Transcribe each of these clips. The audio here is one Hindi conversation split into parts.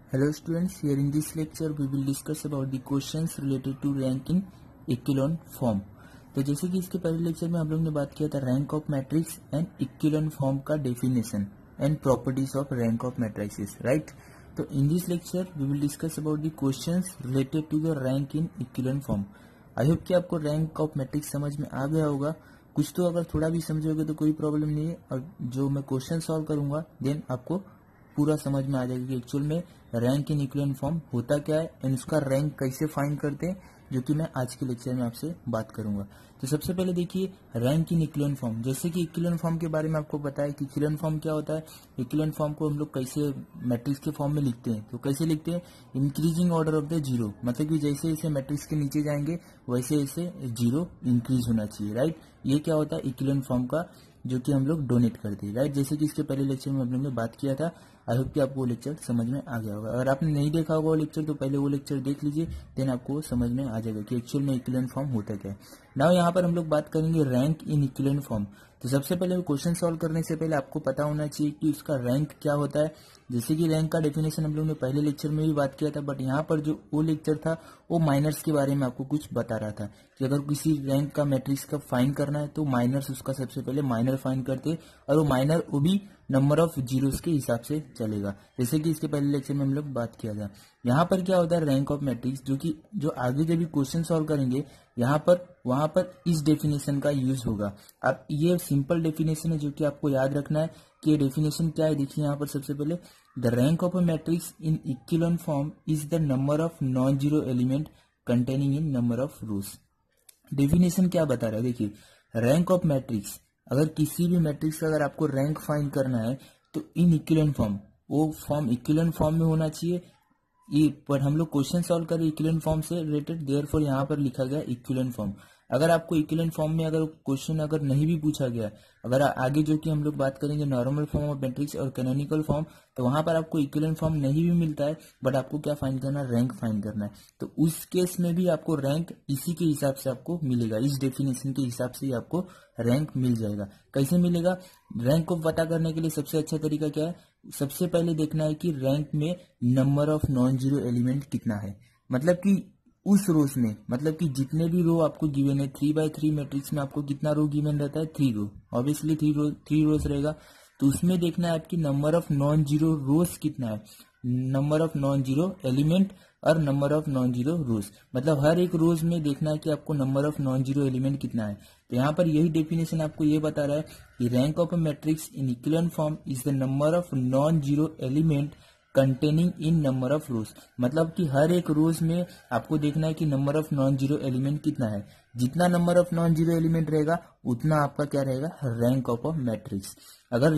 Hello students, here in this lecture we will discuss about the questions related to rank in Echelon form। तो जैसे कि इसके पहले लेक्चर में हम लोग ने बात किया था rank of matrix and equivalent form का definition and properties of rank of matrices, right. तो in this lecture we will discuss about the questions related to the rank in equivalent form. I hope कि आपको रैंक ऑफ मैट्रिक्स समझ में आ गया होगा। कुछ तो अगर थोड़ा भी समझोगे तो कोई प्रॉब्लम नहीं है, और जो मैं क्वेश्चन सॉल्व करूंगा देन आपको पूरा समझ में आ जाएगा कि एक्चुअल में रैंक इन इक्विलेंट फॉर्म होता क्या है एंड उसका रैंक कैसे फाइंड करते हैं, जो कि मैं आज के लेक्चर में आपसे बात करूंगा। तो सबसे पहले देखिए रैंक इन इक्विलेंट फॉर्म। जैसे कि इक्विलेंट फॉर्म के बारे में आपको पता है कि इक्विलेंट फॉर्म क्या होता है। इक्विलेंट फॉर्म को हम लोग कैसे मैट्रिक्स के फॉर्म में लिखते हैं, तो कैसे लिखते हैं, increasing order of the zero, मतलब कि जैसे जैसे मैट्रिक्स के नीचे जाएंगे वैसे वैसे जीरो इंक्रीज होना चाहिए, राइट। ये क्या होता है इक्विलेंट फॉर्म का, जो कि हम लोग डोनेट करते हैं, राइट। जैसे कि इसके पहले लेक्चर में हम लोग ने बात किया था। आई होप कि आपको वो लेक्चर समझ में आ गया होगा। अगर आपने नहीं देखा होगा वो लेक्चर तो पहले वो लेक्चर देख लीजिए, देन आपको समझ में आ जाएगा कि एक्चुअल में इक्विलेंट फॉर्म होता क्या है। नाउ यहाँ पर हम लोग बात करेंगे रैंक इन इक्विलेंट फॉर्म। तो सबसे पहले क्वेश्चन सॉल्व करने से पहले आपको पता होना चाहिए कि उसका रैंक क्या होता है। जैसे कि रैंक का डेफिनेशन हम लोग ने पहले लेक्चर में भी बात किया था, बट यहाँ पर जो वो लेक्चर था वो माइनर्स के बारे में आपको कुछ बता रहा था कि अगर किसी रैंक का मैट्रिक्स का फाइंड करना है तो माइनर्स उसका सबसे पहले माइनर फाइंड करते, और वो माइनर वो भी नंबर ऑफ जीरोस के हिसाब से चलेगा, जैसे कि इसके पहले लेक्चर में हम लोग बात किया था। यहाँ पर क्या होता है रैंक ऑफ मैट्रिक्स, जो आगे जब भी क्वेश्चन सॉल्व करेंगे यहाँ पर वहां पर इस डेफिनेशन का यूज होगा। अब ये सिंपल डेफिनेशन है जो कि आपको याद रखना है कि ये डेफिनेशन क्या है। देखिए यहाँ पर सबसे पहले the rank of a matrix in equivalent form is the number of non zero element containing in number of rows. Definition क्या बता रहा है, देखिए रैंक ऑफ मैट्रिक्स, अगर किसी भी मैट्रिक्स का अगर आपको रैंक फाइंड करना है तो इन इक्विलेंट फॉर्म, वो फॉर्म इक्विलेंट फॉर्म में होना चाहिए। ये पर हम लोग क्वेश्चन सॉल्व करें इक्विलेंट फॉर्म से रिलेटेड, देयरफॉर यहाँ पर लिखा गया इक्विलेंट फॉर्म। अगर आपको इक्विलेंट फॉर्म में अगर क्वेश्चन अगर नहीं भी पूछा गया, अगर आगे जो कि हम लोग बात करेंगे नॉर्मल फॉर्म ऑफ मैट्रिक्स और कैनोनिकल फॉर्म, तो वहां पर आपको इक्विलेंट फॉर्म नहीं भी मिलता है, बट आपको क्या फाइंड करना है, रैंक फाइंड करना है। तो उस केस में भी आपको रैंक इसी के हिसाब से आपको मिलेगा, इस डेफिनेशन के हिसाब से ही आपको रैंक मिल जाएगा। कैसे मिलेगा, रैंक को पता करने के लिए सबसे अच्छा तरीका क्या है, सबसे पहले देखना है कि रैंक में number of non zero element कितना है। मतलब कि उस रोज में, मतलब कि जितने भी रो आपको गिवन है 3x3 मैट्रिक्स में आपको कितना रो गिवन रहता है, 3 रो, ऑब्वियसली 3 रोज रहेगा। तो उसमें देखना है आपकी number of non zero rows कितना है, number of non zero element और number of non zero rows, मतलब हर एक रोज में देखना है कि आपको number of non zero element कितना है। तो यहाँ पर यही डेफिनेशन आपको ये बता रहा है कि rank of a matrix in equivalent form is the number of non zero element containing in number of rows, मतलब कि हर एक रोज में आपको देखना है कि number of non zero element कितना है। जितना number of non zero element रहेगा उतना आपका क्या रहेगा, रैंक ऑफ अ मैट्रिक्स। अगर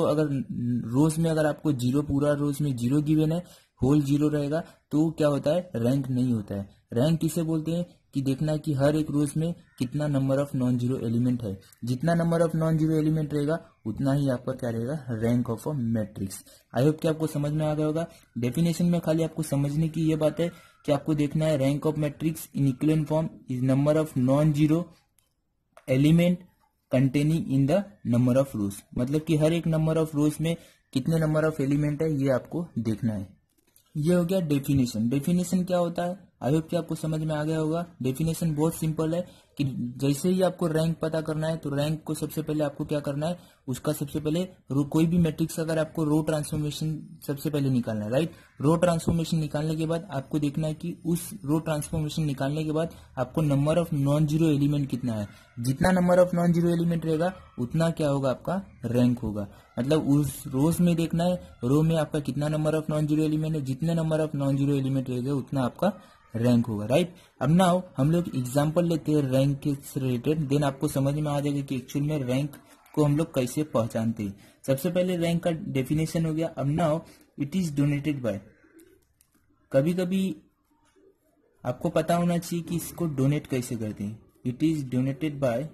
रोज में अगर आपको जीरो, पूरा रोज में जीरो गिवन है, होल जीरो रहेगा, तो क्या होता है, रैंक नहीं होता है। रैंक किसे बोलते हैं कि देखना है कि हर एक रोज में कितना number of non zero element है। जितना number of non zero element रहेगा उतना ही आपका क्या रहेगा, rank of a matrix. I hope कि आपको समझ में आ गया होगा। डेफिनेशन में खाली आपको समझने की ये बात है कि आपको देखना है rank of matrix in equivalent form is number of non zero element containing in the number of rows, मतलब कि हर एक नंबर ऑफ रोज में कितने नंबर ऑफ एलिमेंट है ये आपको देखना है। ये हो गया डेफिनेशन। डेफिनेशन क्या होता है, आई होप कि आपको समझ में आ गया होगा। डेफिनेशन बहुत सिंपल है कि जैसे ही आपको रैंक पता करना है तो रैंक को सबसे पहले आपको क्या करना है, उसका सबसे पहले कोई भी मैट्रिक्स अगर आपको रो ट्रांसफॉर्मेशन सबसे पहले निकालना है, राइट। रो ट्रांसफॉर्मेशन निकालने के बाद आपको देखना है कि उस रो ट्रांसफॉर्मेशन निकालने के बाद आपको number of non zero element कितना है। जितना number of non zero element रहेगा उतना क्या होगा, आपका रैंक होगा। मतलब उस रोज में देखना है रो में आपका कितना number of non zero element है, जितने number of non zero element रहेगा उतना आपका रैंक होगा, राइट। अब नाउ हम लोग एग्जांपल लेते हैं रैंक के रिलेटेड, देन आपको समझ में आ जाएगा कि एक्चुअल में रैंक को हम लोग कैसे पहचानते हैं। सबसे पहले रैंक का डेफिनेशन हो गया। अब now it is donated by, कभी कभी आपको पता होना चाहिए कि इसको डोनेट कैसे करते हैं। It is donated by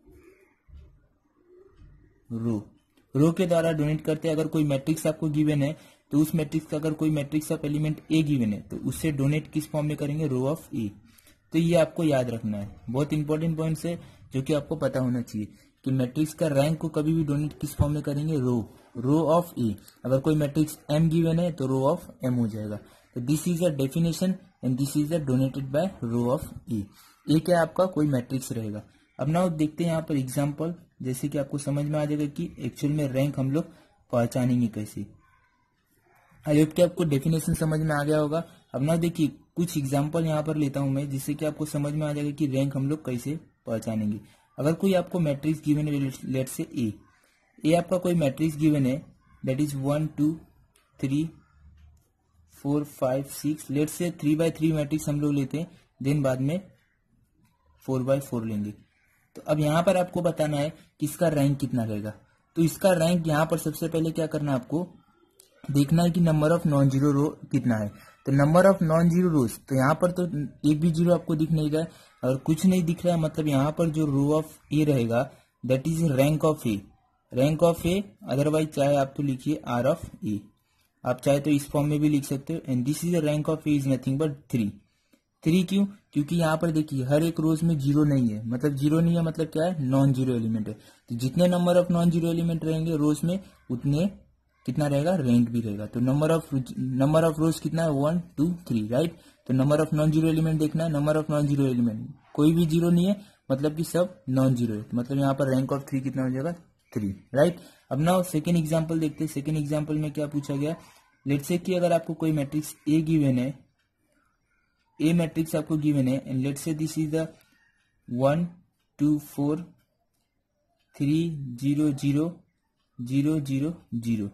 row के द्वारा डोनेट करते हैं। अगर कोई मैट्रिक्स आपको गिवन है तो उस मैट्रिक्स का अगर कोई matrix of element A given है तो उससे डोनेट किस फॉर्म में करेंगे, रो ऑफ ए। तो ये आपको याद रखना है, बहुत इंपॉर्टेंट पॉइंट्स है जो कि आपको पता होना चाहिए कि मैट्रिक्स का रैंक को कभी भी डोनेट किस फॉर्म में करेंगे, रो ऑफ ए। अगर कोई मैट्रिक्स एम गिवन है तो रो ऑफ एम हो जाएगा। तो this is a definition and this is a donated by row of A. A क्या आपका कोई मैट्रिक्स रहेगा। अब ना देखते हैं यहाँ पर एग्जाम्पल, जैसे कि आपको समझ में आ जाएगा कि एक्चुअल में रैंक हम लोग पहचानेंगे कैसे। आई होप कि आपको डेफिनेशन समझ में आ गया होगा। अब ना देखिए कुछ एग्जांपल यहाँ पर लेता हूं मैं, जिससे कि आपको समझ में आ जाएगा कि रैंक हम लोग कैसे पहचानेंगे। अगर कोई आपको मैट्रिक्स गिवन है, लेट से ए आपका कोई matrix given that, that is 1 2 3 4 5 6, let say 3x3 matrix हम लोग लेते हैं, देन बाद में 4x4 लेंगे। तो अब यहाँ पर आपको बताना है कि इसका रैंक कितना रहेगा। तो इसका रैंक यहाँ पर सबसे पहले क्या करना है, आपको देखना है कि number of non zero row कितना है। तो number of non zero rows, तो यहाँ पर तो एक भी जीरो आपको दिख नहीं रहा है, और कुछ नहीं दिख रहा है, मतलब यहाँ पर जो रो ऑफ ए रहेगा that is rank of A, rank of A. Otherwise चाहे आप तो लिखिए आर ऑफ ए, आप चाहे तो इस फॉर्म में भी लिख सकते हो। And this is rank of A is nothing but 3 क्यों, क्योंकि यहाँ पर देखिए हर एक रोज में जीरो नहीं है, मतलब जीरो नहीं है मतलब क्या है, नॉन जीरो एलिमेंट है। तो जितने number of non zero element रहेंगे रोज में, उतने कितना रहेगा, रैंक भी रहेगा। तो नंबर ऑफ रोज कितना है, 1 2 3, राइट। तो number of non zero element देखना है, number of non zero element कोई भी जीरो नहीं है, मतलब कि सब नॉन जीरो है, मतलब यहाँ पर रैंक ऑफ 3 कितना हो जाएगा, 3, राइट। अब ना सेकेंड एग्जाम्पल देखते हैं। सेकेंड एग्जाम्पल में क्या पूछा गया, लेट्स से कि अगर आपको कोई मैट्रिक्स ए गिवन है, ए मैट्रिक्स आपको गिवन है, and let's say this is the 1 2 4 3 0 0 0 0 0।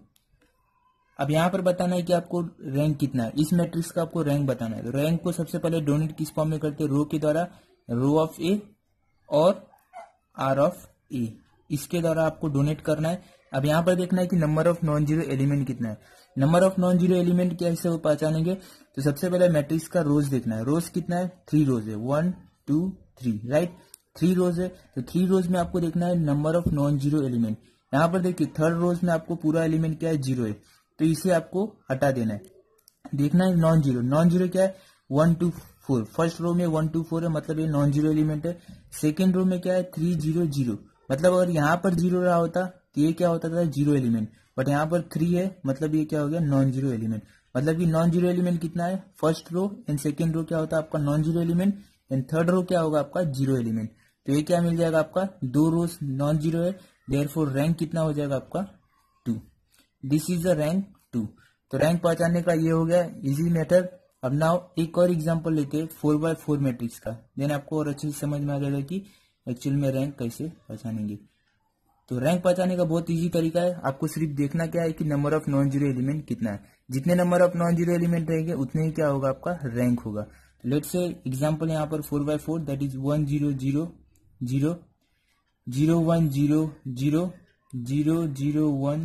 अब यहाँ पर बताना है कि आपको रैंक कितना है, इस मैट्रिक्स का आपको रैंक बताना है। तो रैंक को सबसे पहले डोनेट किस फॉर्म में करते हैं, रो के द्वारा, रो ऑफ ए और आर ऑफ ए, इसके द्वारा आपको डोनेट करना है। अब यहाँ पर देखना है कि number of non zero element कितना है। Number of non zero element कैसे वो पहचानेंगे, तो सबसे पहले मैट्रिक्स का रोज देखना है। रोज कितना है, 3 रोज है, 1 2 3, राइट। 3 रोज है, तो 3 रोज में आपको देखना है number of non zero element. यहाँ पर देखिए थर्ड रोज में आपको पूरा एलिमेंट क्या है, जीरो है, तो इसे आपको हटा देना है। देखना है नॉन जीरो, नॉन जीरो क्या है, 1 2 4, फर्स्ट रो में 1 2 4 है, मतलब ये नॉन जीरो एलिमेंट है। सेकेंड रो में क्या है, 3 0 0, मतलब अगर यहाँ पर जीरो रहा होता तो ये क्या होता था, जीरो एलिमेंट, बट यहाँ पर 3 है, मतलब ये क्या हो गया, नॉन जीरो एलिमेंट। मतलब कि नॉन जीरो एलिमेंट कितना है, first row and second row क्या होता है आपका non zero element, and third row क्या होगा आपका जीरो एलिमेंट। तो ये क्या मिल जाएगा आपका, 2 रोज नॉन जीरो है, देयरफॉर रैंक कितना हो जाएगा आपका 2। This is the rank 2। तो रैंक पहचानने का ये हो गया इजी मेथड। अब नाउ एक और एग्जांपल लेते हैं 4x4 मैट्रिक्स का, देन आपको और अच्छे से समझ में आ जाएगा कि एक्चुअल में रैंक कैसे पहचानेंगे। तो रैंक पहचानने का बहुत इजी तरीका है, आपको सिर्फ देखना क्या है कि number of non zero element कितना है। जितने number of non zero element रहेंगे उतने ही क्या होगा, आपका रैंक होगा। लेट्स से एग्जांपल यहाँ पर 4x4 दैट इज 1 0 0 0 0 1 0 0 0 0 1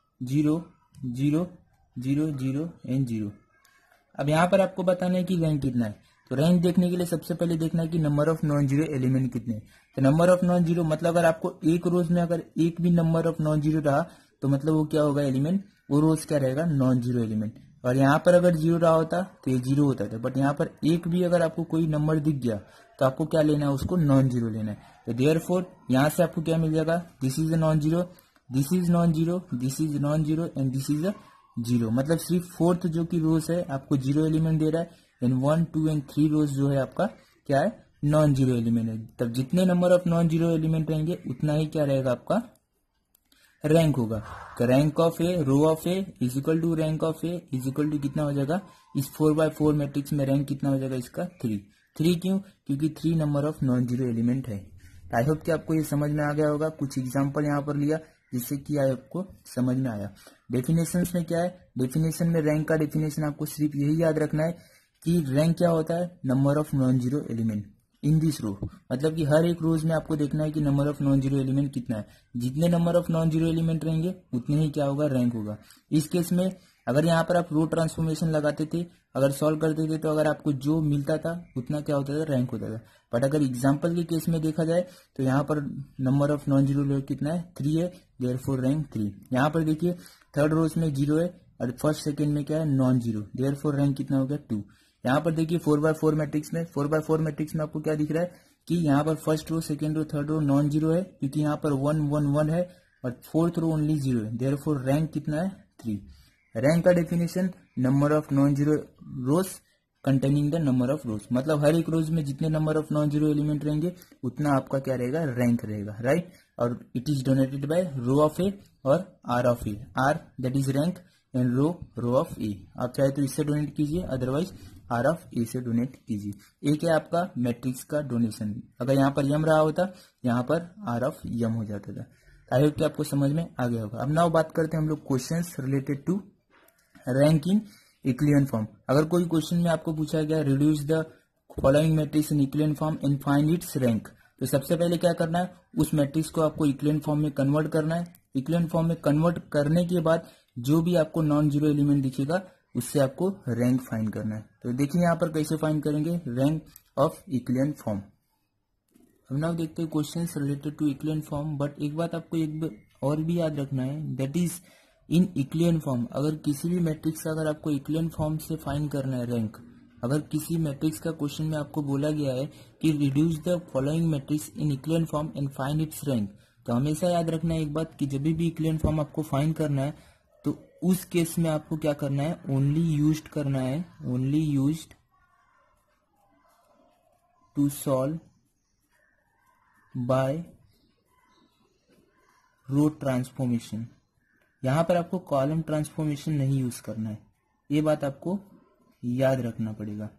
0 0 0 0 एंड 0। अब यहाँ पर आपको बताना है कि रैंक कितना है। तो रैंक देखने के लिए सबसे पहले देखना है कि number of non zero element कितने हैं। तो नंबर ऑफ नॉन जीरो मतलब अगर आपको एक रोज में अगर एक भी नंबर ऑफ नॉन जीरो रहा तो मतलब वो क्या होगा, एलिमेंट, वो रोज क्या रहेगा, नॉन जीरो एलिमेंट। और यहाँ पर अगर जीरो रहा होता तो ये जीरो होता था, बट यहाँ पर एक भी अगर आपको कोई नंबर दिख गया तो आपको क्या लेना है, उसको नॉन जीरो लेना है। तो देयरफॉर यहाँ से आपको क्या मिल जाएगा, this is a non zero, this is non zero, this is non zero and this is a zero. मतलब सिर्फ फोर्थ जो की रोज है आपको जीरो एलिमेंट दे रहा है, एंड 1 2 एंड 3 रोज जो है आपका क्या है, नॉन जीरो एलिमेंट है। तब जितने number of non zero element रहेंगे उतना ही क्या रहेगा, आपका रैंक होगा। तो rank of A, row of A is equal to rank of A is equal to कितना हो जाएगा, इस 4x4 मैट्रिक्स में रैंक कितना हो जाएगा इसका, 3 क्यों, क्योंकि 3 number of non zero element है। आई होप कि आपको ये समझ में आ गया होगा। कुछ एग्जाम्पल यहाँ पर लिया जिससे कि आपको समझ में आया। डेफिनेशन में क्या है, डेफिनेशन में रैंक का डेफिनेशन आपको सिर्फ यही याद रखना है कि रैंक क्या होता है, number of non zero element in this row. मतलब कि हर एक रोज में आपको देखना है कि number of non zero element कितना है। जितने number of non zero element रहेंगे उतने ही क्या होगा, रैंक होगा। इस केस में अगर यहाँ पर आप रो ट्रांसफॉर्मेशन लगाते थे, अगर सॉल्व करते थे, तो अगर आपको जो मिलता था उतना क्या होता था, रैंक होता था। बट अगर एग्जाम्पल के केस में देखा जाए तो यहाँ पर नंबर ऑफ नॉन जीरो कितना है, 3 है, देयरफॉर रैंक 3। यहाँ पर देखिए थर्ड रोज में 0 है और फर्स्ट सेकेंड में क्या है, नॉन जीरो, देयरफॉर रैंक कितना हो गया, 2। यहाँ पर देखिए 4x4 मैट्रिक्स में, 4x4 मैट्रिक्स में आपको क्या दिख रहा है कि यहाँ पर first row, second row, third row non zero है, क्योंकि यहाँ पर 1 1 1 है और फोर्थ रो ओनली जीरो है, देयरफॉर रैंक कितना है 3। रैंक का definition number of non zero rows containing the number of rows, मतलब हर एक रोज में जितने number of non zero element रहेंगे उतना आपका क्या रहेगा, रैंक रहेगा, राइट। और it is donated by row of ए और R of A, R that is rank and row of A. आप चाहे तो इससे डोनेट कीजिए, अदरवाइज आर ऑफ ए से डोनेट कीजिए। एक है आपका मैट्रिक्स का डोनेशन, अगर यहाँ पर यम रहा होता यहाँ पर आर ऑफ यम हो जाता था। आई होप कि आपको समझ में आ गया होगा। अब नाउ बात करते हैं हम लोग questions related to rank in echelon form. अगर कोई क्वेश्चन में आपको पूछा गया reduce the following matrix in echelon form and find its rank, तो सबसे पहले क्या करना है, उस मैट्रिक्स को आपको इक्लियन फॉर्म में कन्वर्ट करना है। इक्लियन फॉर्म में कन्वर्ट करने के बाद जो भी आपको नॉन जीरो एलिमेंट दिखेगा उससे आपको रैंक फाइंड करना है। तो देखिए यहाँ पर कैसे फाइंड करेंगे रैंक ऑफ इक्लियन फॉर्म। अब नाउ देखते हैं questions related to echelon form. But एक बात आपको एक और भी याद रखना है, that is in echelon form अगर किसी भी मैट्रिक्स का अगर आपको इक्लियन फॉर्म से फाइंड करना है रैंक, अगर किसी मैट्रिक्स का क्वेश्चन में आपको बोला गया है कि reduce the following matrix in echelon form and find its rank, तो हमेशा याद रखना है एक बात कि जब भी इक्लियन फॉर्म आपको फाइंड करना है तो उस केस में आपको क्या करना है, ओनली यूज्ड करना है, only used to solve by row transformation. यहां पर आपको कॉलम ट्रांसफॉर्मेशन नहीं यूज करना है, ये बात आपको याद रखना पड़ेगा।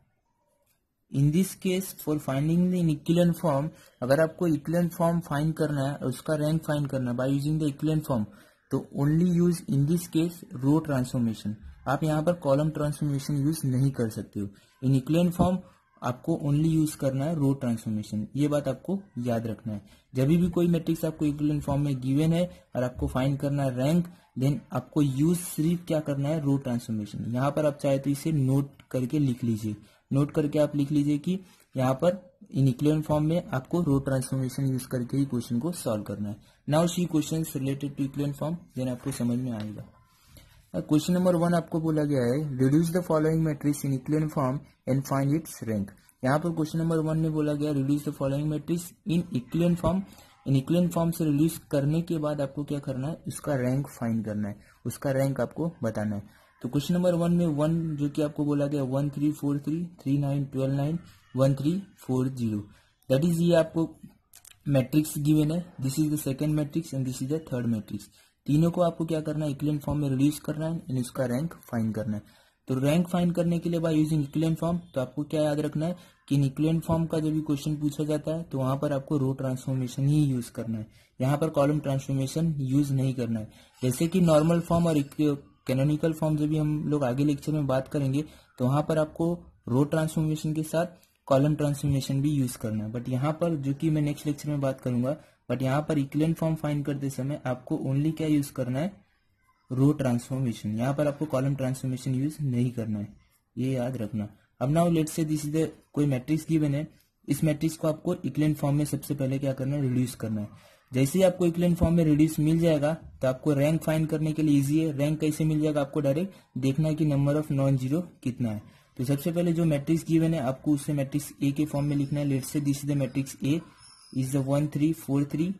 In this case for finding the equivalent form, अगर आपको इक्विवेलेंट फॉर्म फाइंड करना है और उसका रैंक फाइंड करना है by using the equivalent form, तो only use in this case row transformation. आप यहाँ पर कॉलम ट्रांसफॉर्मेशन यूज नहीं कर सकते हो। इन इक्विवेलेंट फॉर्म आपको ओनली यूज करना है रो ट्रांसफॉर्मेशन, ये बात आपको याद रखना है। जब भी कोई मैट्रिक्स आपको इक्विवेलेंट फॉर्म में गिवन है और आपको फाइंड करना है रैंक, देन आपको यूज सिर्फ क्या करना है, रो ट्रांसफॉर्मेशन। यहाँ पर आप चाहे तो इसे नोट करके लिख लीजिए, नोट करके आप लिख लीजिए कि यहाँ पर इन इक्विवेलेंट फॉर्म में आपको रो ट्रांसफॉर्मेशन यूज करके ही क्वेश्चन को सॉल्व करना है। Now see questions related to equivalent form, then आपको समझ में आएगा। क्वेश्चन नंबर 1 आपको बोला गया है reduce the following matrix in equivalent form and find its rank. यहाँ पर क्वेश्चन नंबर 1 में बोला गया reduce the following matrix in equivalent form. In equivalent form से रिड्यूस करने के बाद आपको क्या करना है, उसका रैंक फाइंड करना है, उसका रैंक आपको बताना है। तो क्वेश्चन नंबर 1 में 1 जो कि आपको बोला गया 1 3 4 3 3 9 12 9 1 3 4 0, दैट इज ये आपको मैट्रिक्स गिवन है। This is the second matrix and this is the third matrix. तीनों को आपको क्या करना है, इक्विवेलेंट फॉर्म में रिड्यूस करना है एंड उसका रैंक फाइंड करना है। तो रैंक फाइंड करने के लिए बाय यूजिंग इक्विवेलेंट फॉर्म, तो आपको क्या याद रखना है कि इक्विवेलेंट फॉर्म का जब भी क्वेश्चन पूछा जाता है तो वहां पर आपको रो ट्रांसफॉर्मेशन ही यूज करना है, यहाँ पर कॉलम ट्रांसफॉर्मेशन यूज नहीं करना है। जैसे कि नॉर्मल फॉर्म और कैनोनिकल फॉर्म जब भी हम लोग आगे लेक्चर में बात करेंगे तो वहां पर आपको रो ट्रांसफॉर्मेशन के साथ कॉलम ट्रांसफॉर्मेशन भी यूज करना है। बट यहाँ पर जो कि मैं नेक्स्ट लेक्चर में बात करूंगा, बट यहाँ पर इक्विवेलेंट फॉर्म फाइंड करते समय आपको ओनली क्या यूज करना है, रो ट्रांसफॉर्मेशन। यहाँ पर आपको कॉलम ट्रांसफॉर्मेशन यूज नहीं करना है, ये याद रखना। अब now let's say this is the कोई मैट्रिक्स गिवन है, इस मैट्रिक्स को आपको इक्विवेलेंट फॉर्म में सबसे पहले क्या करना है, रिड्यूस करना है। जैसे ही आपको इक्विवेलेंट फॉर्म में रिड्यूस मिल जाएगा तो आपको रैंक फाइंड करने के लिए इजी है। रैंक कैसे मिल जाएगा, आपको डायरेक्ट देखना है कि नंबर ऑफ नॉन जीरो कितना है। तो सबसे पहले जो मैट्रिक्स गिवन है आपको उसे मैट्रिक्स ए के फॉर्म में लिखना है। Let's say this is the matrix A is the 1 3 4 3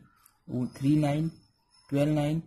3 9 12 9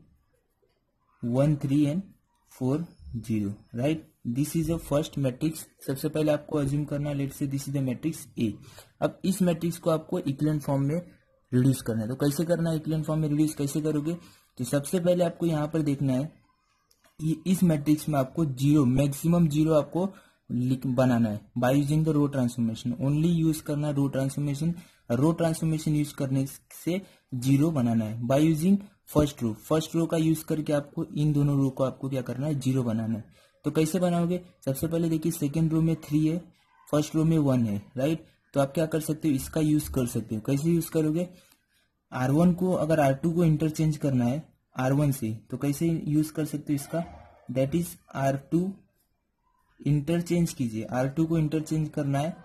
1 3 and 4 0, right. This is the first matrix. सबसे पहले आपको अज्यूम करना है, let's say this is the matrix A. अब इस मैट्रिक्स को आपको इक्विवेलेंट फॉर्म में रिड्यूस करना है। तो कैसे करना है, इक्विवेलेंट फॉर्म में रिड्यूस कैसे करोगे, तो सबसे पहले आपको यहाँ पर देखना है कि इस मैट्रिक्स में आपको जीरो, मैक्सिमम जीरो आपको बनाना है by using the row transformation. Only use करना है row transformation. Row transformation use करने से जीरो बनाना है by using first row. First row का यूज करके आपको इन दोनों रो को आपको क्या करना है, जीरो बनाना है। तो कैसे बनाओगे, सबसे पहले देखिए सेकेंड रो में 3 है, फर्स्ट रो में 1 है, राइट। तो आप क्या कर सकते हो, इसका यूज कर सकते हो। कैसे यूज करोगे, R1 को अगर R2 को इंटरचेंज करना है R1 से, तो कैसे यूज कर सकते हो इसका, दैट इज R2 इंटरचेंज कीजिए। R2 को इंटरचेंज करना है,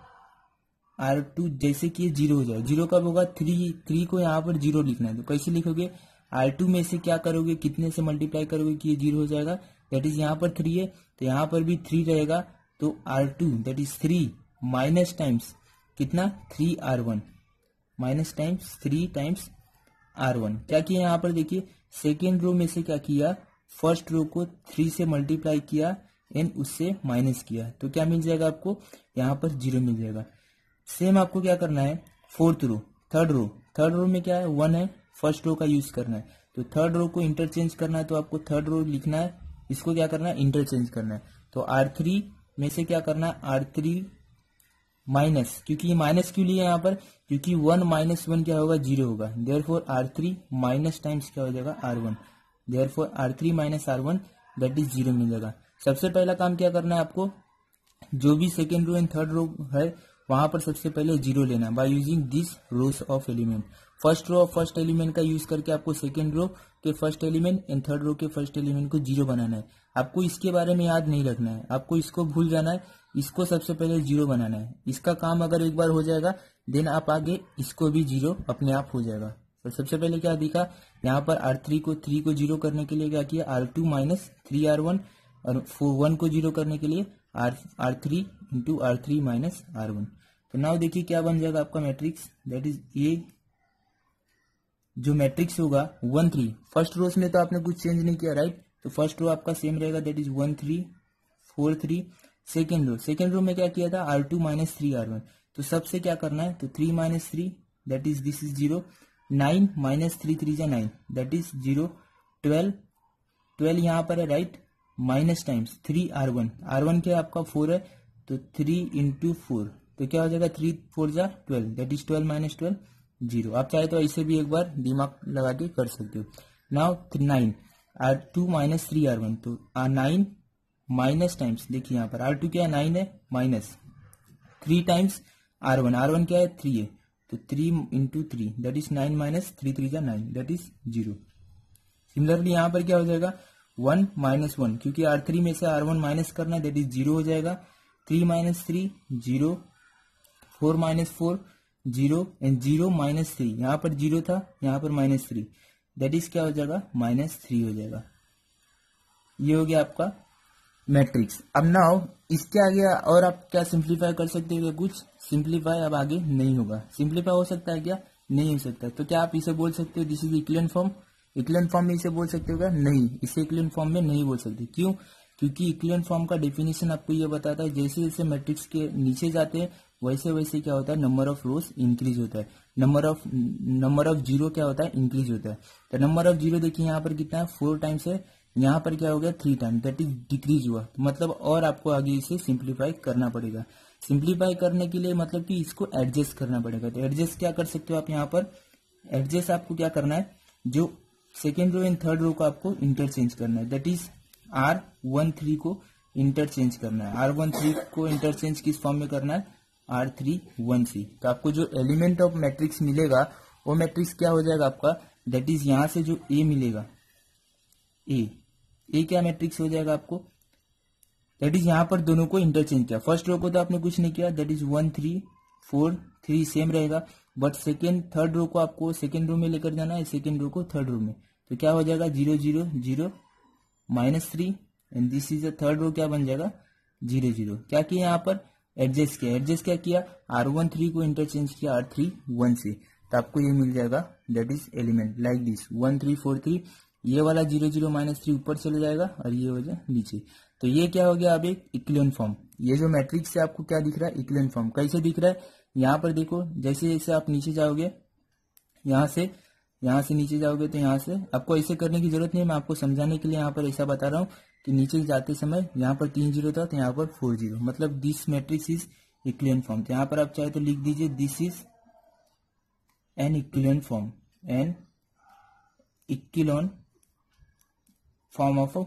R2 जैसे कि जीरो हो जाए, जीरो कब होगा, 3 को यहाँ पर जीरो लिखना है। तो कैसे लिखोगे, R2 में से क्या करोगे, कितने से मल्टीप्लाई करोगे कि ये जीरो हो जाएगा, दैट इज यहाँ पर 3 है तो यहाँ पर भी 3 रहेगा। तो R2 that is 3 minus times कितना 3R1, minus times 3 times R1। क्या किया यहाँ पर देखिए, सेकेंड रो में से क्या किया, फर्स्ट रो को 3 से मल्टीप्लाई किया एंड उससे माइनस किया, तो क्या मिल जाएगा आपको, यहाँ पर 0 मिल जाएगा। सेम आपको क्या करना है, फोर्थ रो, थर्ड रो में क्या है, 1 है, फर्स्ट रो का यूज करना है, तो थर्ड रो को इंटरचेंज करना है, तो आपको थर्ड रो लिखना है, इसको क्या करना है, इंटरचेंज करना है। तो R3 में से क्या करना है, R3 माइनस, क्योंकि ये माइनस क्यों लिया यहाँ पर, क्योंकि 1 माइनस 1 क्या होगा, 0 होगा, देयरफॉर R3 माइनस टाइम्स क्या हो जाएगा, R1, therefore R3 minus R1 that is 0 मिल जाएगा। सबसे पहला काम क्या करना है आपको, जो भी second row and third row है वहां पर सबसे पहले 0 लेना by using this rows of element. First row of first element का यूज करके आपको सेकेंड रो के first element and third row के फर्स्ट एलिमेंट को 0 बनाना है। आपको इसके बारे में याद नहीं रखना है, आपको इसको भूल जाना है, इसको सबसे पहले 0 बनाना है। इसका काम अगर एक बार हो जाएगा देन आप आगे इसको भी 0 अपने आप हो जाएगा। तो सबसे पहले क्या दिखा, यहाँ पर R3 को 3 को 0 करने के लिए क्या किया, R2 माइनस 3R1 और 1 को 0 करने के लिए R3 into R3 minus R1। तो नाउ देखिए क्या बन जाएगा आपका मैट्रिक्स, दैट इज ये जो मैट्रिक्स होगा 1 3, फर्स्ट रोज में तो आपने कुछ चेंज नहीं किया राइट, तो फर्स्ट रो आपका सेम रहेगा, दैट इज 1 3 4 3। सेकेंड रो में क्या किया था, R2 माइनस 3R1, तो सबसे क्या करना है, तो 3 minus 3 that is this is 0, 9 minus 3 3 जा 9 दैट इज 0, 12 यहाँ पर है राइट, माइनस टाइम्स 3R1 क्या आपका 4 है, तो 3 इंटू 4, तो क्या हो जाएगा 3 4 जा 12 दैट इज 12 माइनस 12 0। आप चाहे तो ऐसे भी एक बार दिमाग लगा के कर सकते हो। नाउ 9 R2 माइनस 3R1, तो 9 माइनस टाइम्स, देखिए यहाँ पर R2 क्या है 9 है, माइनस 3 टाइम्स R1 क्या है 3 है, तो 3 इंटू 3 दैट इज 9 माइनस 3 3 जा 9 दैट इज 0। सिमिलरली यहाँ पर क्या हो जाएगा 1 माइनस 1, क्योंकि R3 में से R1 माइनस करना है दैट इज 0 हो जाएगा, 3 माइनस 3 0, 4 माइनस 4 0 एंड 0 माइनस 3, यहाँ पर 0 था यहाँ पर माइनस 3 दैट इज क्या हो जाएगा माइनस 3 हो जाएगा। ये हो गया आपका मैट्रिक्स। अब नाउ इसके आगे और आप क्या सिंप्लीफाई कर सकते हो, कुछ सिंप्लीफाई अब आगे नहीं होगा। सिंप्लीफाई हो सकता है क्या, नहीं हो सकता, तो क्या आप इसे बोल सकते हो this is equivalent form, equivalent form में इसे बोल सकते हो क्या, नहीं, इसे इक्विवेलेंट फॉर्म में नहीं बोल सकते। क्यों, क्योंकि इक्विवेलेंट फॉर्म का डेफिनेशन आपको ये बताता है जैसे जैसे मैट्रिक्स के नीचे जाते हैं वैसे वैसे क्या होता है, नंबर ऑफ रोज इंक्रीज होता है, नंबर ऑफ जीरो क्या होता है, इंक्रीज होता है। तो नंबर ऑफ जीरो देखिए यहाँ पर कितना है 4 टाइम्स है, यहाँ पर क्या हो गया 3 टाइम्स दैट इज डिक्रीज हुआ, मतलब और आपको आगे इसे सिंप्लीफाई करना पड़ेगा। सिंप्लीफाई करने के लिए मतलब कि इसको एडजस्ट करना पड़ेगा। तो एडजस्ट क्या कर सकते हो आप, यहाँ पर एडजस्ट आपको क्या करना है, जो second row and third row को आपको इंटरचेंज करना है, दैट इज R13 को इंटरचेंज करना है। R13 को इंटरचेंज किस फॉर्म में करना है, R31C। तो आपको जो एलिमेंट ऑफ मैट्रिक्स मिलेगा वो मैट्रिक्स क्या हो जाएगा आपका, दैट इज यहां से जो A मिलेगा, ए क्या मैट्रिक्स हो जाएगा आपको, दैट इज यहाँ पर दोनों को इंटरचेंज किया। फर्स्ट रो को तो आपने कुछ नहीं किया, दैट इज 1 3 4 3 सेम रहेगा, बट थर्ड रो को आपको सेकेंड रो में लेकर जाना है, सेकेंड रो को थर्ड रो में, तो क्या हो जाएगा 0 0 0 minus 3 and this is the third row क्या बन जाएगा 0 0। क्या किया यहाँ पर एडजस्ट क्या किया, R13 को इंटरचेंज किया R31 से, तो आपको ये मिल जाएगा that is element like this 1 3 4 3, ये वाला 0 0 माइनस 3 ऊपर चले जाएगा और ये हो जाए नीचे। तो ये क्या हो गया अब एक इक्विवेलेंट फॉर्म। ये जो मैट्रिक्स से आपको क्या दिख रहा है, इक्विवेलेंट फॉर्म। कैसे दिख रहा है, यहाँ पर देखो जैसे जैसे आप नीचे जाओगे, यहाँ से नीचे जाओगे, तो यहाँ से आपको ऐसे करने की जरूरत नहीं है, मैं आपको समझाने के लिए यहाँ पर ऐसा बता रहा हूँ कि नीचे जाते समय यहाँ पर 3 0 था तो यहाँ पर 4 0, मतलब this matrix is equivalent form. तो यहाँ पर आप चाहे तो लिख दीजिए this is an equivalent form, an equivalent form of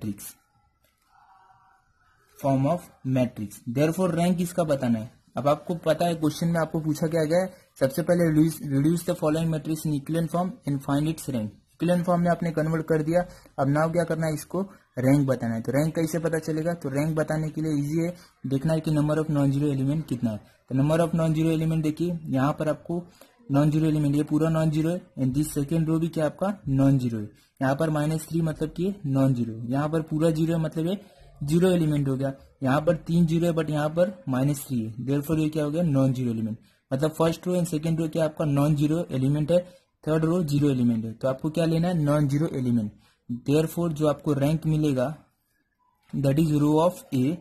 matrix. Therefore rank इसका बताना है। अब आपको पता है क्वेश्चन में आपको पूछा क्या गया है, सबसे पहले reduce the following matrix in equivalent form and find its rank. Equivalent form में आपने कन्वर्ट कर दिया, अब नाउ क्या करना है, इसको रैंक बताना है। तो रैंक कैसे पता चलेगा, तो रैंक बताने के लिए इजी है, देखना है कि number of non zero element कितना है। तो number of non zero element देखिए, यहाँ पर आपको नॉन जीरो एलिमेंट ये पूरा नॉन जीरो है एंड दिस सेकेंड रो भी क्या आपका नॉन जीरो है। यहाँ पर -3 मतलब कि नॉन जीरो, यहाँ पर पूरा जीरो है मतलब ये जीरो एलिमेंट हो गया। यहाँ पर 3 जीरो है बट यहाँ पर -3 है, देयरफॉर ये क्या हो गया नॉन जीरो एलिमेंट। मतलब first row and second row क्या आपका नॉन जीरो एलिमेंट है, थर्ड रो जीरो एलिमेंट है, तो आपको क्या लेना है, नॉन जीरो एलिमेंट। देयरफॉर जो आपको रैंक मिलेगा that is row of A,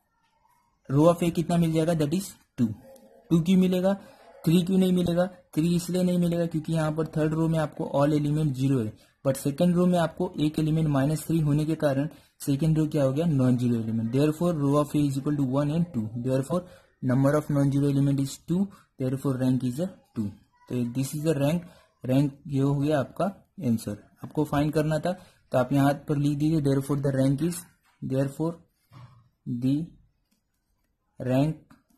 row of A कितना मिल जाएगा, दैट इज 2। 2 क्यों मिलेगा, 3 क्यों नहीं मिलेगा, 3 इसलिए नहीं मिलेगा क्योंकि यहाँ पर थर्ड रो में आपको ऑल एलिमेंट जीरो है, बट सेकंड रो में आपको एक एलिमेंट -3 होने के कारण सेकंड रो क्या हो गया, non zero element. Therefore row of A is equal to 1 and 2, therefore number of non zero element is 2, therefore rank is 2। तो this is the rank, rank ये हो गया आपका आंसर। आपको फाइंड करना था तो आप यहाँ पर लिख दीजिए therefore the rank is, therefore the rank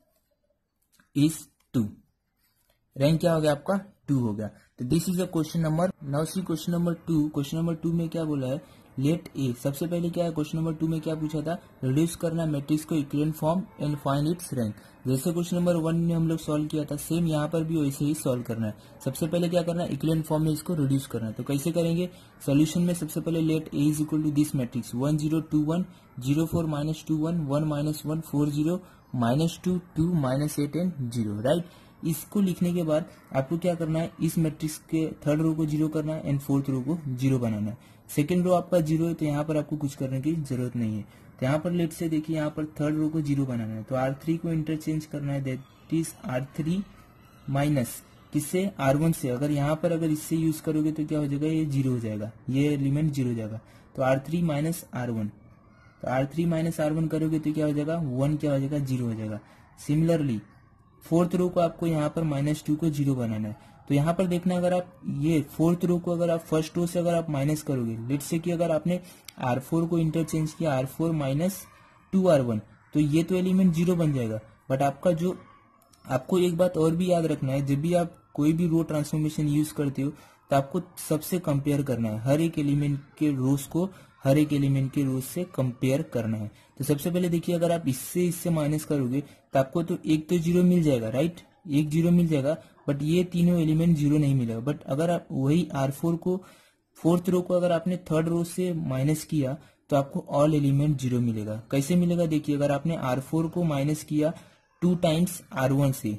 is 2। Rank क्या हो गया आपका, 2 हो गया। तो this is a question number. Now see question number 2। Question number 2 में क्या बोला है, लेट ए। सबसे पहले क्या है, क्वेश्चन नंबर 2 में क्या पूछा था, रिड्यूस करना मैट्रिक्स को equivalent form and find its rank. जैसे क्वेश्चन नंबर 1 में हम लोग सॉल्व किया था, सेम यहाँ पर भी वैसे ही सॉल्व करना है। सबसे पहले क्या करना है, इक्विवेलेंट फॉर्म में इसको रिड्यूस करना है। तो कैसे करेंगे, सोल्यूशन में सबसे पहले let A is equal to this matrix 1 0 2 1 0 4 -2 1 1 -1 4 0 -2 2 -8 and 0, right. इसको लिखने के बाद आपको क्या करना है, इस मैट्रिक्स के थर्ड रो को जीरो करना है एंड फोर्थ रो को जीरो बनाना है। सेकंड रो आपका जीरो है तो यहाँ पर आपको कुछ करने की जरूरत नहीं है। तो यहाँ पर लेट से देखिए, यहाँ पर थर्ड रो को जीरो बनाना है, तो R3 को इंटरचेंज करना है, दैट इज R3 माइनस किससे, R1 से। अगर इससे यूज करोगे तो क्या हो जाएगा, ये जीरो हो जाएगा, ये एलिमेंट जीरो हो जाएगा। तो R3 माइनस R1, तो R3 माइनस R1 करोगे तो क्या हो जाएगा, 1 क्या हो जाएगा, जीरो हो जाएगा। सिमिलरली फोर्थ रो को आपको यहाँ पर -2 को जीरो बनाना है। तो यहाँ पर देखना, अगर आप ये फोर्थ रो को अगर आप फर्स्ट रो से अगर आप माइनस करोगे, लेट्स से कि अगर आपने R4 को इंटरचेंज किया, R4 माइनस 2R1, तो ये तो एलिमेंट जीरो बन जाएगा। बट आपको एक बात और भी याद रखना है, जब भी आप कोई भी रो ट्रांसफॉर्मेशन यूज करते हो तो आपको सबसे कंपेयर करना है, हर एक एलिमेंट के रोज को हर एक एलिमेंट के रोज से कंपेयर करना है। तो सबसे पहले देखिए, अगर आप इससे माइनस करोगे तो आपको तो एक तो जीरो मिल जाएगा, राइट, एक जीरो मिल जाएगा, बट ये तीनों एलिमेंट जीरो नहीं मिलेगा। बट अगर आप वही R4 को फोर्थ रो को अगर आपने थर्ड रो से माइनस किया तो आपको ऑल एलिमेंट जीरो मिलेगा। कैसे मिलेगा, देखिए, अगर आपने R4 को माइनस किया 2 टाइम्स R1 से,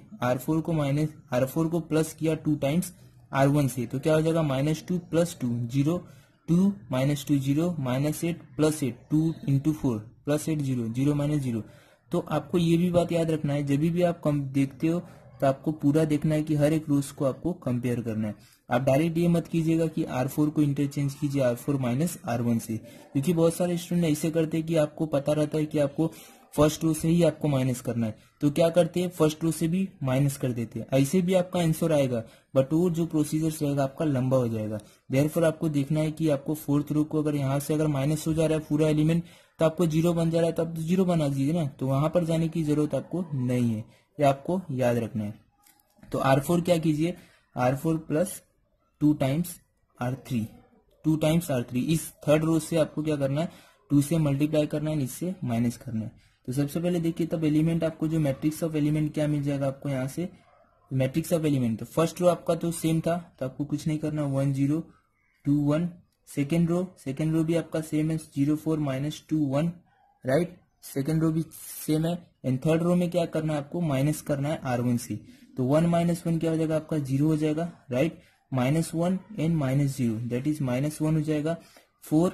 R4 को प्लस किया 2 टाइम्स R1 से, तो क्या हो जाएगा, -2 + 2 0 2 -2 0 -8 + 8 2 × 4 +8 0 0 -0। तो आपको ये भी बात याद रखना है, जब भी आप कम देखते हो तो आपको पूरा देखना है कि हर एक रोज को आपको कंपेयर करना है। आप डायरेक्ट ये मत कीजिएगा कि R4 को इंटरचेंज कीजिए R4 माइनस R1 से, क्योंकि बहुत सारे स्टूडेंट ऐसे करते हैं कि आपको पता रहता है कि आपको फर्स्ट रो से ही आपको माइनस करना है, तो क्या करते हैं, फर्स्ट रो से भी माइनस कर देते हैं। ऐसे भी आपका आंसर आएगा, बट वो जो प्रोसीजर रहेगा आपका लंबा हो जाएगा। देयरफॉर आपको देखना है कि आपको फोर्थ रो को अगर यहाँ से अगर माइनस हो जा रहा है पूरा एलिमेंट, तो आपको जीरो बन जा रहा है, तो आप जीरो बना दीजिए ना, तो वहां पर जाने की जरूरत आपको नहीं है, ये आपको याद रखना है। तो R4 क्या कीजिए, R4 + 2 times R3, 2 times R3, इस थर्ड रो से आपको क्या करना है, 2 से मल्टीप्लाई करना है, इससे माइनस करना है। तो सबसे पहले देखिए, तब एलिमेंट आपको जो मैट्रिक्स ऑफ एलिमेंट क्या मिल जाएगा आपको यहाँ से, मैट्रिक्स ऑफ एलिमेंट। तो फर्स्ट रो आपका तो सेम था, तो आपको कुछ नहीं करना, 1 0 2 1। सेकेंड रो भी आपका सेम है, 0 4 -2 1, राइट, सेकेंड रो भी सेम है। एंड थर्ड रो में क्या करना है, आपको माइनस करना है R1 से, तो 1 - 1 क्या हो जाएगा आपका, जीरो हो जाएगा, राइट, -1 एंड -0 दैट इज -1 हो जाएगा। 4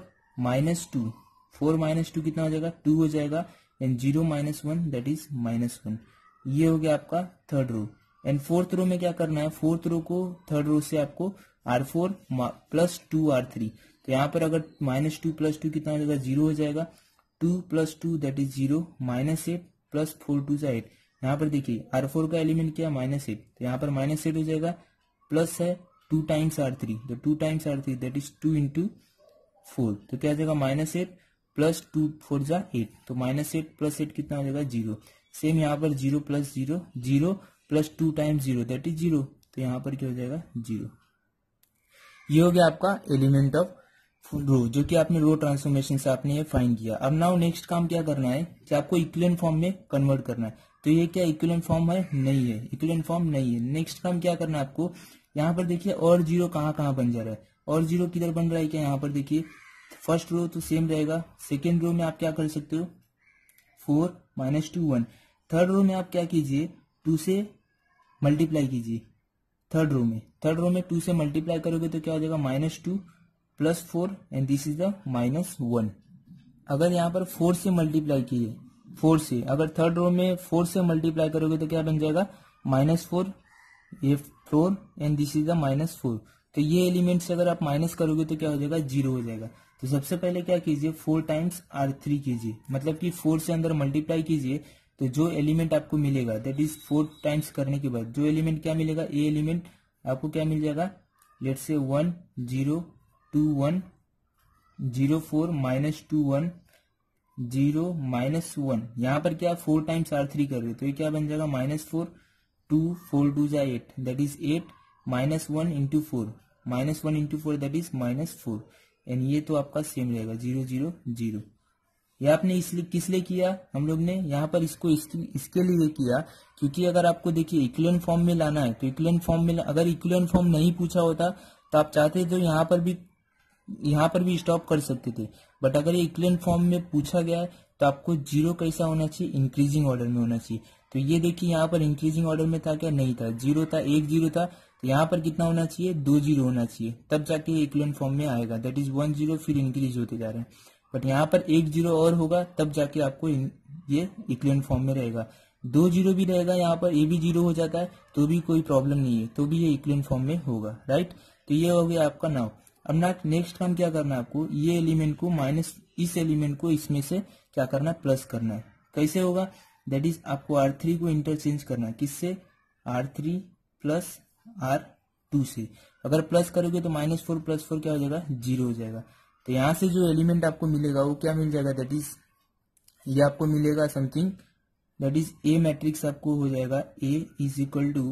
-2 कितना हो जाएगा, 2 हो जाएगा, एंड 0 -1 दैट इज -1। ये हो गया आपका third row. And fourth row में क्या करना है, फोर्थ रो को थर्ड रो से आपको R4 + 2 R3, तो यहाँ पर अगर -2 + 2 कितना हो जाएगा, 0 हो जाएगा, 2 + 2 दैट इज 0, -8 + 4 2 8। यहाँ पर देखिए R4 का एलिमेंट क्या, -8, तो यहाँ पर -8 हो जाएगा, प्लस है 2 टाइम्स R3, तो 2 टाइम्स R3 दैट इज 2 × 4, तो क्या हो जाएगा, -8 + 2 4 जा 8, तो -8 + 8 कितना हो जाएगा, 0। सेम यहाँ पर 0 + 0 0 + 2 टाइम्स 0 दैट इज 0, तो यहाँ पर क्या हो जाएगा, 0। ये हो गया आपका एलिमेंट ऑफ रो, जो कि आपने रो ट्रांसफॉर्मेशन से आपने ये फाइंड किया। अब नाउ नेक्स्ट काम क्या करना है कि आपको इक्विवेलेंट फॉर्म में कन्वर्ट करना है। तो ये क्या इक्विवेलेंट फॉर्म है, नहीं है, इक्विवेलेंट फॉर्म नहीं है। नेक्स्ट काम क्या करना है आपको, यहाँ पर देखिए और जीरो कहाँ बन जा रहा है, और जीरो किधर बन रहा है, क्या यहाँ पर देखिए, फर्स्ट रो तो सेम रहेगा, सेकेंड रो में आप क्या कर सकते हो, 4 -2 1। थर्ड रो में आप क्या कीजिए, 2 से मल्टीप्लाई कीजिए थर्ड रो में 2 से मल्टीप्लाई करोगे तो क्या हो जाएगा -2 + 4 एंड दिस इज द -1। अगर यहाँ पर 4 से मल्टीप्लाई कीजिए 4 से, अगर थर्ड रो में 4 से मल्टीप्लाई करोगे तो क्या बन जाएगा -4, ये 4 एंड दिस इज द -4। तो ये एलिमेंट से अगर आप माइनस करोगे तो क्या हो जाएगा 0 हो जाएगा। तो सबसे पहले क्या कीजिए 4 टाइम्स R3 कीजिए, मतलब कि 4 से अंदर मल्टीप्लाई कीजिए तो जो एलिमेंट आपको मिलेगा दैट इज 4 टाइम्स करने के बाद जो एलिमेंट क्या मिलेगा, ए एलिमेंट आपको क्या मिल जाएगा, लेट्स से 1 0 2 1 0 4 -2 1 0 -1। यहाँ पर क्या 4 टाइम्स R3 कर रहे तो ये क्या बन जाएगा -4 2 4 2 जा 8 that is 8 -1 into 4 -1 into 4 that is -4 and ये तो आपका सेम रहेगा 0 0 0। ये आपने इसलिए किस लिए किया, हम लोग ने यहाँ पर इसको इसके लिए किया क्योंकि अगर आपको देखिए इक्विवेलेंट फॉर्म में लाना है तो इक्विवेलेंट फॉर्म में अगर इक्विवेलेंट फॉर्म नहीं पूछा होता तो आप चाहते तो यहाँ पर भी स्टॉप कर सकते थे, बट अगर ये इक्विवेलेंट फॉर्म में पूछा गया है तो आपको 0 कैसा होना चाहिए, इंक्रीजिंग ऑर्डर में होना चाहिए। तो ये देखिए यहाँ पर इंक्रीजिंग ऑर्डर में था क्या, नहीं था, 0 था, 1 0 था, तो यहाँ पर कितना होना चाहिए 2 0 होना चाहिए, तब जाके ये इक्विवेलेंट फॉर्म में आएगा दैट इज 1 0 फिर इंक्रीज होते जा रहे हैं। बट यहाँ पर 1 0 और होगा तब जाके आपको ये इक्विवेलेंट फॉर्म में रहेगा। 2 0 भी रहेगा यहाँ पर, ये भी 0 हो जाता है तो भी कोई प्रॉब्लम नहीं है, तो भी ये इक्विवेलेंट फॉर्म में होगा, राइट। तो ये हो गया आपका नाउ। अब नेक्स्ट काम क्या करना है आपको, ये एलिमेंट को माइनस, इस एलिमेंट को इसमें से क्या करना है, प्लस करना है। कैसे होगा, दैट इज आपको R3 को इंटरचेंज करना है, किससे, R3 प्लस R2 से। अगर प्लस करोगे तो -4 + 4 क्या हो जाएगा 0 हो जाएगा। तो यहां से जो एलिमेंट आपको मिलेगा वो क्या मिल जाएगा, दैट इज ये आपको मिलेगा something that is a matrix आपको हो जाएगा A इज इक्वल टू